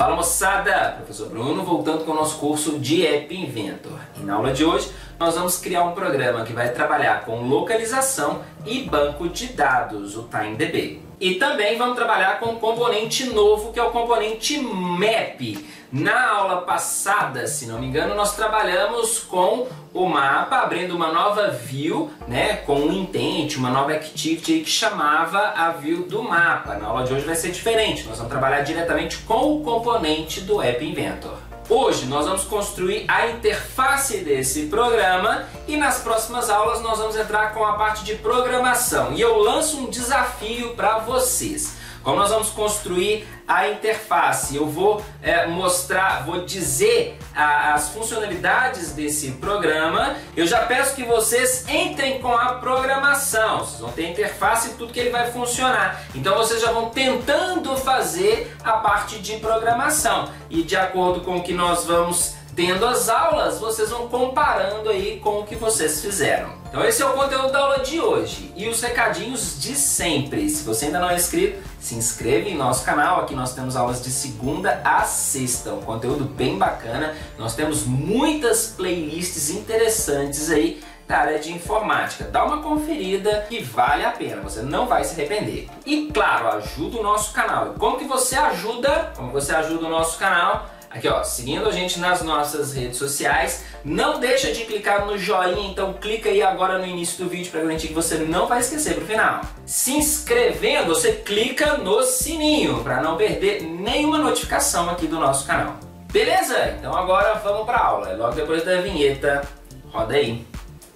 Fala moçada, professor Bruno voltando com o nosso curso de App Inventor. E na aula de hoje nós vamos criar um programa que vai trabalhar com localização e banco de dados, o TimeDB. E também vamos trabalhar com um componente novo que é o componente Map. Na aula passada, se não me engano, nós trabalhamos com o mapa, abrindo uma nova view, né, com um intent, uma nova activity que chamava a view do mapa. Na aula de hoje vai ser diferente, nós vamos trabalhar diretamente com o componente do App Inventor. Hoje nós vamos construir a interface desse programa e nas próximas aulas nós vamos entrar com a parte de programação. E eu lanço um desafio para vocês. Como nós vamos construir a interface, eu vou vou dizer as funcionalidades desse programa. Eu já peço que vocês entrem com a programação. Vocês vão ter a interface e tudo que ele vai funcionar. Então vocês já vão tentando fazer a parte de programação. E de acordo com o que nós vamos tendo as aulas, vocês vão comparando aí com o que vocês fizeram. Então esse é o conteúdo da aula de hoje. E os recadinhos de sempre. Se você ainda não é inscrito, se inscreve em nosso canal. Aqui nós temos aulas de segunda a sexta. Um conteúdo bem bacana. Nós temos muitas playlists interessantes aí da área de informática. Dá uma conferida que vale a pena, você não vai se arrepender. E claro, ajuda o nosso canal. Como que você ajuda? Como você ajuda o nosso canal? Aqui ó, seguindo a gente nas nossas redes sociais, não deixa de clicar no joinha, então clica aí agora no início do vídeo para garantir que você não vai esquecer pro final. Se inscrevendo, você clica no sininho para não perder nenhuma notificação aqui do nosso canal. Beleza? Então agora vamos para a aula, logo depois da vinheta, roda aí.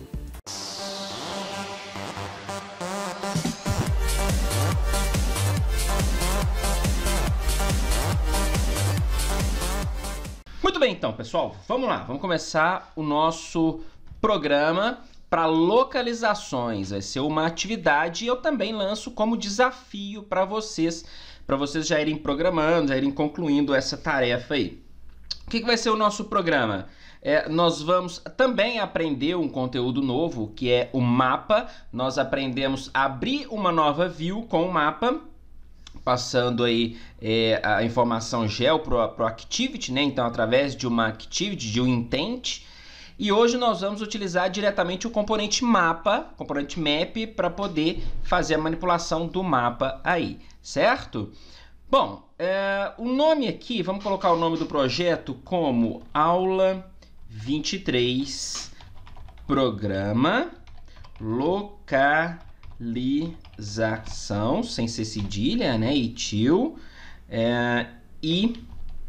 Muito bem, então, pessoal, vamos lá, vamos começar o nosso programa para localizações. Vai ser uma atividade e eu também lanço como desafio para vocês já irem programando, já irem concluindo essa tarefa aí. O que vai ser o nosso programa? Nós vamos também aprender um conteúdo novo, que é o mapa. Nós aprendemos a abrir uma nova view com o mapa, passando aí a informação gel pro activity, né? Então através de uma activity, de um intent. E hoje nós vamos utilizar diretamente o componente mapa, componente map, para poder fazer a manipulação do mapa aí, certo? Bom, o nome aqui, vamos colocar o nome do projeto como aula 23, programa localização, sem ser cedilha, né, e tio, e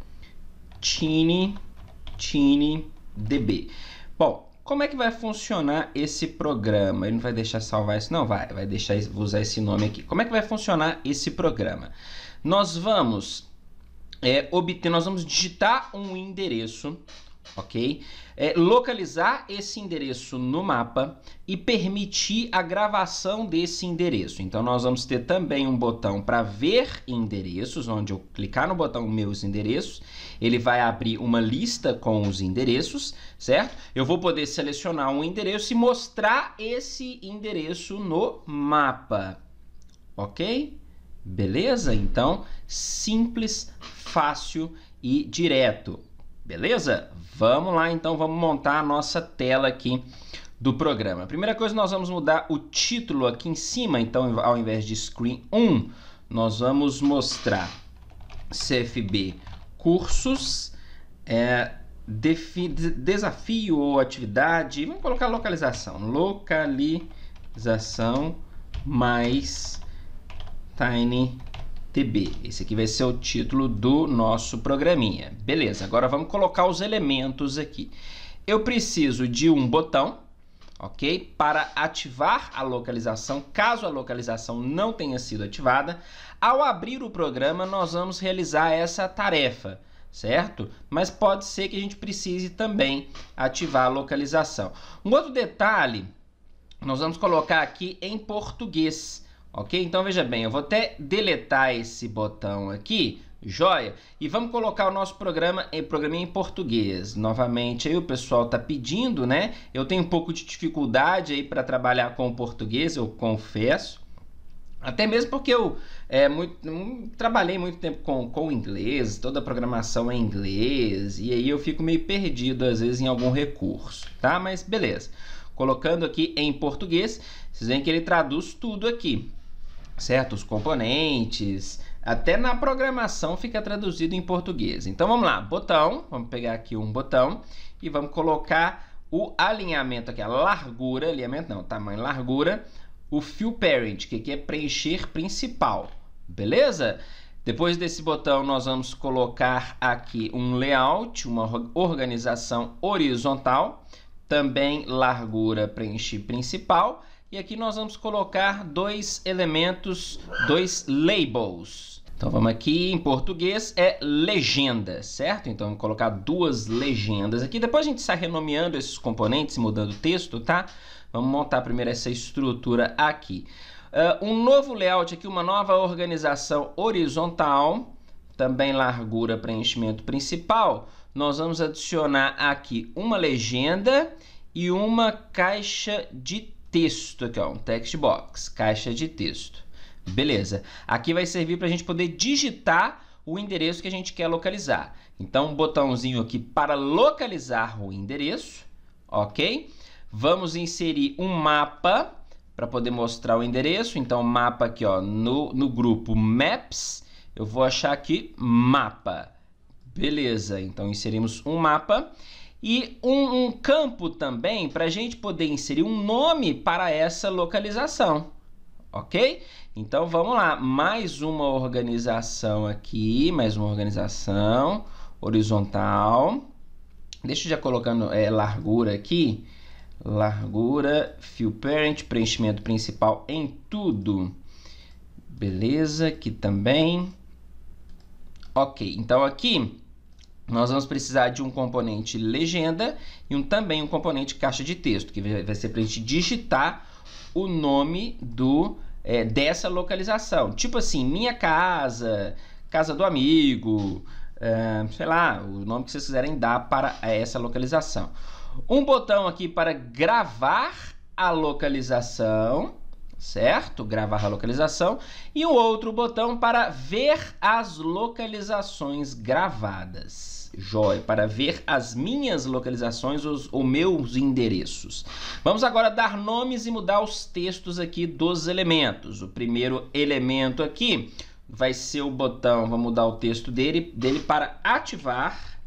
TimeDB. Bom, como é que vai funcionar esse programa? Ele não vai deixar salvar isso, não? Vai deixar usar esse nome aqui. Como é que vai funcionar esse programa? Nós vamos nós vamos digitar um endereço, ok? Localizar esse endereço no mapa e permitir a gravação desse endereço. Então nós vamos ter também um botão para ver endereços, onde eu clicar no botão meus endereços, ele vai abrir uma lista com os endereços, certo? Eu vou poder selecionar um endereço e mostrar esse endereço no mapa, ok? Beleza? Então, simples, fácil e direto. Beleza? Vamos lá, então, vamos montar a nossa tela aqui do programa. A primeira coisa, nós vamos mudar o título aqui em cima. Então, ao invés de Screen 1, nós vamos mostrar CFB Cursos, desafio ou atividade. Vamos colocar localização. Localização mais TimeDB. Esse aqui vai ser o título do nosso programinha. Beleza, agora vamos colocar os elementos aqui. Eu preciso de um botão, ok? Para ativar a localização, caso a localização não tenha sido ativada. Ao abrir o programa, nós vamos realizar essa tarefa, certo? Mas pode ser que a gente precise também ativar a localização. Um outro detalhe, nós vamos colocar aqui em português. Ok? Então veja bem, eu vou até deletar esse botão aqui, joia, e vamos colocar o nosso programinha em português. Novamente aí o pessoal está pedindo, né? Eu tenho um pouco de dificuldade aí para trabalhar com o português, eu confesso. Até mesmo porque eu trabalhei muito tempo com inglês, toda a programação é em inglês, e aí eu fico meio perdido às vezes em algum recurso, tá? Mas beleza. Colocando aqui em português, vocês veem que ele traduz tudo aqui, certo? Os componentes, até na programação fica traduzido em português. Então vamos lá, botão, vamos pegar aqui um botão e vamos colocar o alinhamento aqui, a largura, alinhamento não, tamanho, largura, o fill parent, que aqui é preencher principal, beleza? Depois desse botão nós vamos colocar aqui um layout, uma organização horizontal, também largura, preencher principal, e aqui nós vamos colocar dois elementos, dois labels. Então vamos aqui, em português é legenda, certo? Então vamos colocar duas legendas aqui. Depois a gente sai renomeando esses componentes, mudando o texto, tá? Vamos montar primeiro essa estrutura aqui. Um novo layout aqui, uma nova organização horizontal, também largura, preenchimento principal. Nós vamos adicionar aqui uma legenda e uma caixa de texto, aqui ó, um text box, caixa de texto. Beleza. Aqui vai servir para a gente poder digitar o endereço que a gente quer localizar. Então, um botãozinho aqui para localizar o endereço, ok? Vamos inserir um mapa para poder mostrar o endereço. Então, mapa aqui ó, no grupo Maps, eu vou achar aqui mapa. Beleza, então inserimos um mapa e um campo também para a gente poder inserir um nome para essa localização, ok? Então vamos lá, mais uma organização aqui, mais uma organização horizontal. Deixa eu já colocando largura aqui, largura, fill parent, preenchimento principal em tudo. Beleza, aqui também. Ok, então aqui nós vamos precisar de um componente legenda e também um componente caixa de texto, que vai ser para a gente digitar o nome dessa localização. Tipo assim, minha casa, casa do amigo, sei lá, o nome que vocês quiserem dar para essa localização. Um botão aqui para gravar a localização, certo? Gravar a localização. E um outro botão para ver as localizações gravadas. Joia, para ver as minhas localizações, os meus endereços. Vamos agora dar nomes e mudar os textos aqui dos elementos. O primeiro elemento aqui vai ser o botão, vamos mudar o texto dele para ativar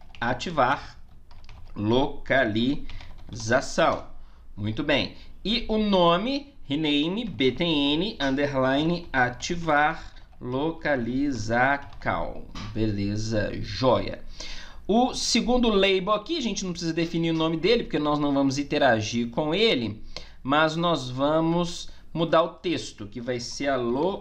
localização. Muito bem. E o nome, rename, btn, underline, ativar, localização. Beleza, joia. O segundo label aqui, a gente não precisa definir o nome dele, porque nós não vamos interagir com ele, mas nós vamos mudar o texto, que vai ser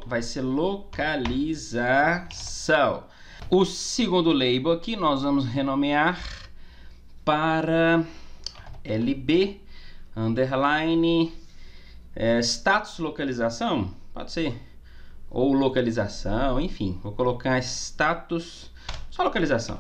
localização. O segundo label aqui, nós vamos renomear para lb, underline, status localização, pode ser, ou localização, enfim, vou colocar status, só localização,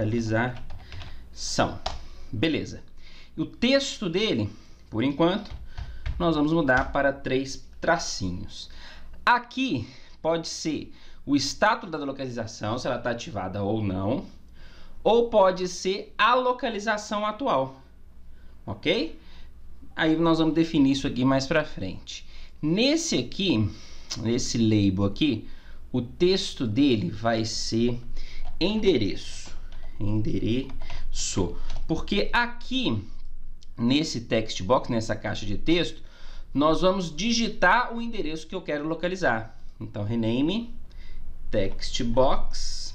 beleza. E o texto dele, por enquanto, nós vamos mudar para 3 tracinhos. Aqui pode ser o status da localização, se ela está ativada ou não, ou pode ser a localização atual, ok? Aí nós vamos definir isso aqui mais para frente. Nesse aqui, nesse label aqui, o texto dele vai ser endereço, porque aqui nesse text box, nessa caixa de texto, nós vamos digitar o endereço que eu quero localizar. Então, rename, text box,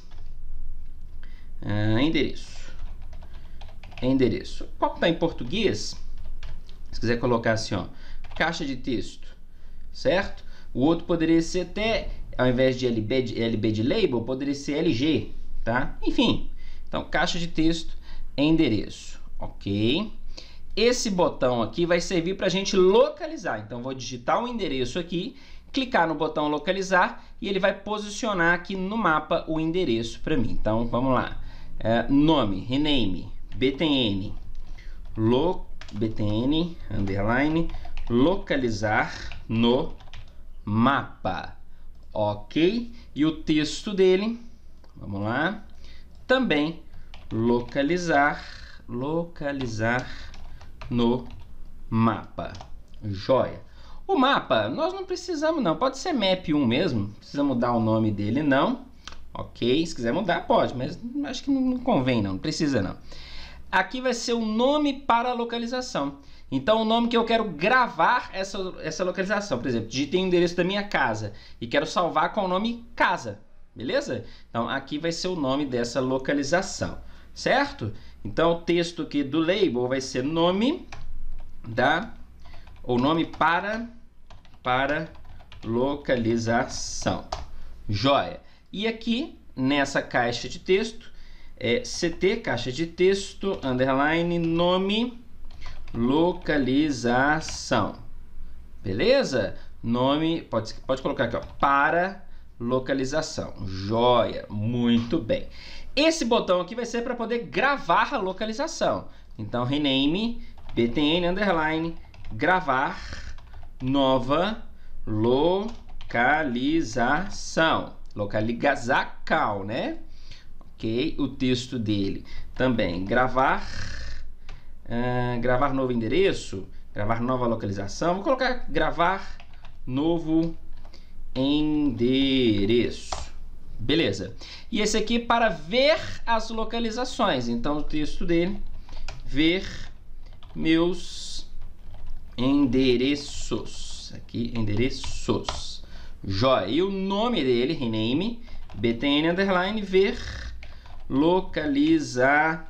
endereço. Qual está em português? Se quiser colocar assim, ó, caixa de texto, certo? O outro poderia ser até, ao invés de LB de label, poderia ser LG, tá? Enfim, então caixa de texto, endereço, ok? Esse botão aqui vai servir para a gente localizar. Então vou digitar o endereço aqui, clicar no botão localizar e ele vai posicionar aqui no mapa o endereço para mim. Então vamos lá, nome, rename, btn, btn, underline, localizar no mapa. Ok? E o texto dele, vamos lá, também localizar no mapa. Joia. O mapa, nós não precisamos não, pode ser map1 mesmo, não precisa mudar o nome dele não. Ok, se quiser mudar pode, mas acho que não convém não precisa não. Aqui vai ser o nome para a localização. Então o nome que eu quero gravar essa localização, por exemplo, digitei o endereço da minha casa e quero salvar com o nome casa, beleza? Então aqui vai ser o nome dessa localização, certo? Então o texto aqui do label vai ser nome ou nome para localização. Joia. E aqui nessa caixa de texto CT, caixa de texto, underline, nome, localização. Beleza? Nome, pode colocar aqui, ó, para localização. Joia, muito bem. Esse botão aqui vai ser para poder gravar a localização. Então, rename, btn, underline, gravar, nova localização. Localizacal, né? Ok, o texto dele também, gravar novo endereço, gravar nova localização. Vou colocar gravar novo endereço. Beleza. E esse aqui para ver as localizações. Então o texto dele, ver meus endereços. Aqui, endereços. Joia. E o nome dele, rename, btn, underline, ver localizações.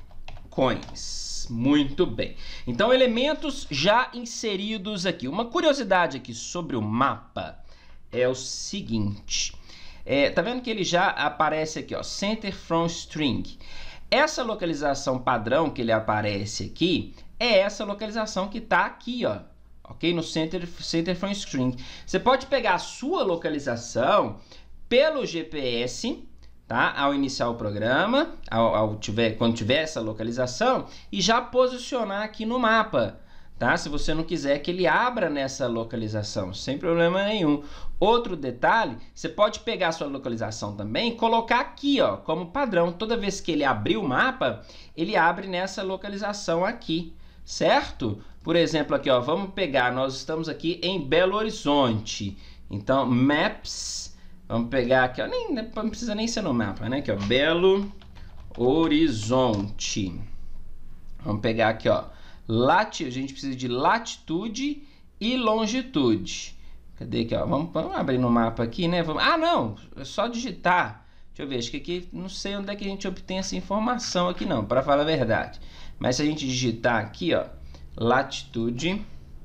Muito bem. Então, elementos já inseridos aqui. Uma curiosidade aqui sobre o mapa é o seguinte. Tá vendo que ele já aparece aqui, ó, center from string. Essa localização padrão que ele aparece aqui é essa localização que está aqui, ó. Ok? No center from string. Você pode pegar a sua localização pelo GPS, tá? Ao iniciar o programa, quando tiver essa localização, e já posicionar aqui no mapa, tá? Se você não quiser que ele abra nessa localização, sem problema nenhum. Outro detalhe, você pode pegar a sua localização também e colocar aqui, ó, como padrão. Toda vez que ele abrir o mapa, ele abre nessa localização aqui, certo? Por exemplo, aqui, ó, vamos pegar, nós estamos aqui em Belo Horizonte. Então, Maps, vamos pegar aqui, ó, não precisa nem ser no mapa, né? Aqui, ó, Belo Horizonte. Vamos pegar aqui, ó, a gente precisa de latitude e longitude. Cadê aqui, ó? Vamos abrir no mapa aqui, né? Não, é só digitar. Deixa eu ver, acho que aqui, não sei onde é que a gente obtém essa informação aqui não, para falar a verdade. Mas se a gente digitar aqui, ó, latitude,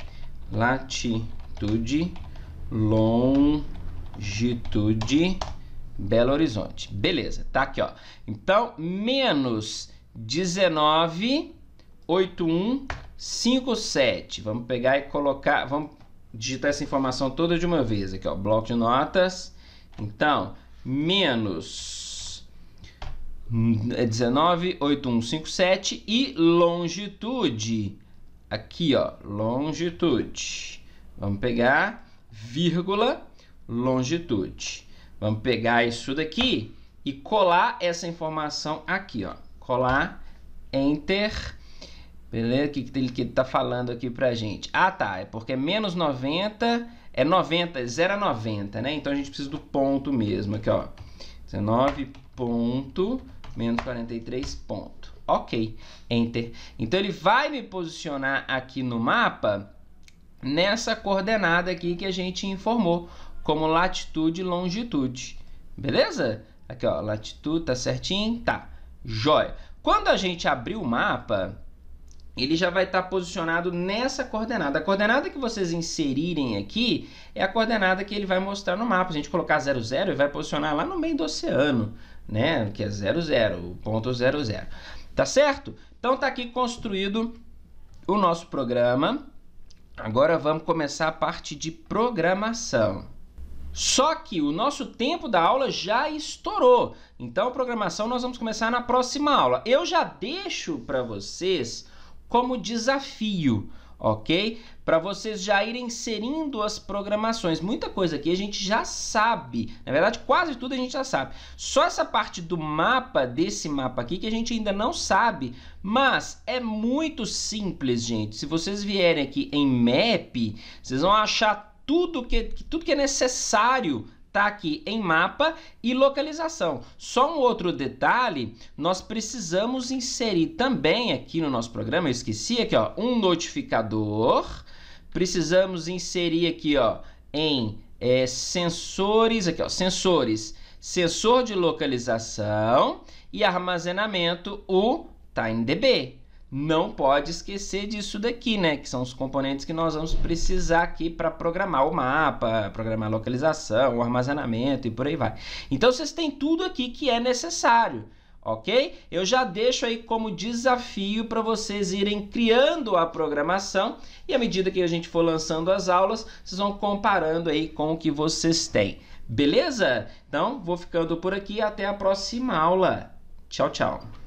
longitude, Belo Horizonte. Beleza, tá aqui, ó. Então, menos 198157. Vamos pegar e colocar, vamos digitar essa informação toda de uma vez aqui, ó, bloco de notas. Então, menos 198157 e longitude. Aqui, ó, longitude. Vamos pegar vírgula longitude. Vamos pegar isso daqui e colar essa informação aqui, ó. Colar, enter. Beleza? O que ele tá falando aqui pra gente? Ah, tá. É porque é menos 90, é 90, 0 a 90, né? Então a gente precisa do ponto mesmo. Aqui, ó. 19 ponto, menos 43 ponto. Ok. Enter. Então ele vai me posicionar aqui no mapa nessa coordenada aqui que a gente informou, como latitude e longitude. Beleza? Aqui, ó. Latitude, tá certinho? Tá. Jóia. Quando a gente abrir o mapa, ele já vai estar posicionado nessa coordenada. A coordenada que vocês inserirem aqui é a coordenada que ele vai mostrar no mapa. Se a gente colocar 00, ele vai posicionar lá no meio do oceano, né? Que é 00, o ponto 00. Tá certo? Então tá aqui construído o nosso programa. Agora vamos começar a parte de programação. Só que o nosso tempo da aula já estourou. Então a programação nós vamos começar na próxima aula. Eu já deixo para vocês como desafio, ok? Para vocês já irem inserindo as programações. Muita coisa aqui a gente já sabe, na verdade quase tudo a gente já sabe. Só essa parte do mapa, desse mapa aqui, que a gente ainda não sabe, mas é muito simples, gente. Se vocês vierem aqui em Map, vocês vão achar tudo que é necessário tá aqui em mapa e localização. Só um outro detalhe, nós precisamos inserir também aqui no nosso programa, eu esqueci aqui, ó, um notificador. Precisamos inserir aqui, ó, em sensores, aqui, ó, sensores, sensor de localização e armazenamento, o TimeDB. Não pode esquecer disso daqui, né? Que são os componentes que nós vamos precisar aqui para programar o mapa, programar a localização, o armazenamento e por aí vai. Então, vocês têm tudo aqui que é necessário, ok? Eu já deixo aí como desafio para vocês irem criando a programação e à medida que a gente for lançando as aulas, vocês vão comparando aí com o que vocês têm. Beleza? Então, vou ficando por aqui. Até a próxima aula. Tchau, tchau.